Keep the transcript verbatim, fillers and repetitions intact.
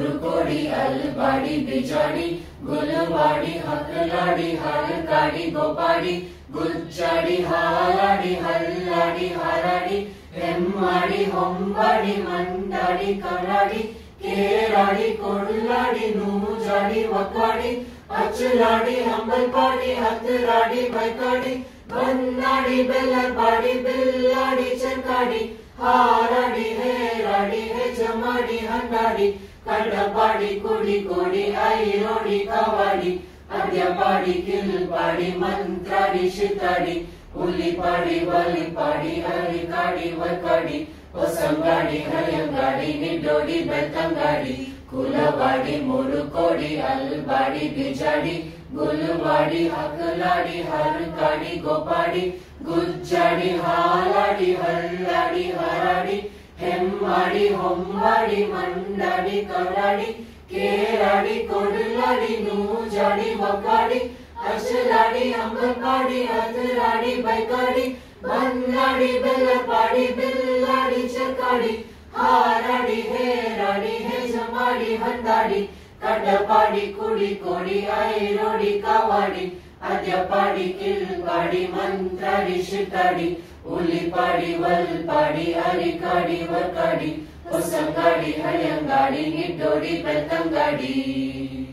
ಮುರುಕೋಡಿ ಅಲ್ಬಾಡಿ ಬಿಜಾಡಿ ಗುಲವಾಡಿ ಹಕ್ಕಲಾಡಿ ಹರಕಾಡಿ ಗೋಪಾಡಿ ಗುಜ್ಜಾಡಿ ಹಾಲಾಡಿ ಹಲ್ಲಾಡಿ ಹಾರಾಡಿ ಹೆಮ್ಮಾಡಿ ಹೊಂಬಾಡಿ ಮಂಡಾಡಿ ಕರಾಡಿ ಕೇರಾಡಿ ಕೊಡ್ಲಾಡಿ ನೂಜಾಡಿ ಒಕ್ಕಾಡಿ ಅಚ್ಚಲಾಡಿ ಹಂಬಲ್ಪಾಡಿ ಹತ್ತರಾಡಿ ಬೈಕಾಡಿ ಬನ್ನಾಡಿ ಬೆಲ್ಲರ್ಪಾಡಿ ಬಿಲ್ಲಾಡಿ ಚರ್ಕಾಡಿ ಹಾರಾಡಿ ಹೇರಾಡಿ ಹೆಜಮಾಡಿ ಹಂಡಾಡಿ ಕಡಪಾಡಿ ಕುಡಿ ಕೋಡಿ ಐರೋಡಿ ಕವಾಡಿ ಅದ್ಯಪಾಡಿ ಕಿಲ್ಪಾಡಿ ಮಂತ್ರಾಡಿ ಶಿತಾಡಿ ಹುಲಿಪಾಡಿ ಬಲಿಪಾಡಿ ಹರಿಕಾಡಿ ವಕಾಡಿ ಹೊಸಂಗಾಡಿ ಹರಿಯಂಗಾಡಿ ನಿಡ್ಡೋಡಿ ಬೆತ್ತಂಗಾಡಿ ಕುಲವಾಡಿ ಮುರುಕೋಡಿ ಅಲ್ಬಾಡಿ ಬಿಜಾಡಿ ಗುಲವಾಡಿ ಹಕ್ಕಲಾಡಿ ಹರಕಾಡಿ ಗೋಪಾಡಿ ಗುಜ್ಜಾಡಿ ಹಾಲಾಡಿ ಹಲ್ಲಾಡಿ ಹಾರಾಡಿ ಹೆಮ್ಮಾಡಿ ಹೊಂಬಾಡಿ ಮಂಡಾಡಿ ಕರಾಡಿ ಕೇರಾಡಿ ಕೊಡ್ಲಾಡಿ ನೂಜಾಡಿ ಒಕ್ಕಾಡಿ ಅಚ್ಚಲಾಡಿ ಹಂಬಲ್ಪಾಡಿ ಹತ್ತರಾಡಿ ಬೈಕಾಡಿ ಬನ್ನಾಡಿ ಬೆಲ್ಲಪಾಡಿ ಬಿಲ್ಲಾಡಿ ಚರ್ಕಾಡಿ ಹಾರಾಡಿ ಹೇರಾಡಿ ಹೆಜಮಾಡಿ ಹಂದಾಡಿ ಕಡ್ಡಪಾಡಿ ಕುಡಿ ಕೋಡಿ ಐರೋಡಿ ಕಾವಾಡಿ ಅದ್ಯಪಾಡಿ ಕಿಲ್ಪಾಡಿ ಮಂತ್ರಾಡಿ ಶಿತಾಡಿ ಉಲಿಪಾಡಿ ವಲ್ಪಾಡಿ ಅರಿಕಾಡಿ ವಕಾಡಿ ಹೊಸಂಗಾಡಿ ಹಳಿಯಂಗಾಡಿ ನಿಡ್ಡೋಡಿ ಬೆತ್ತಂಗಾಡಿ.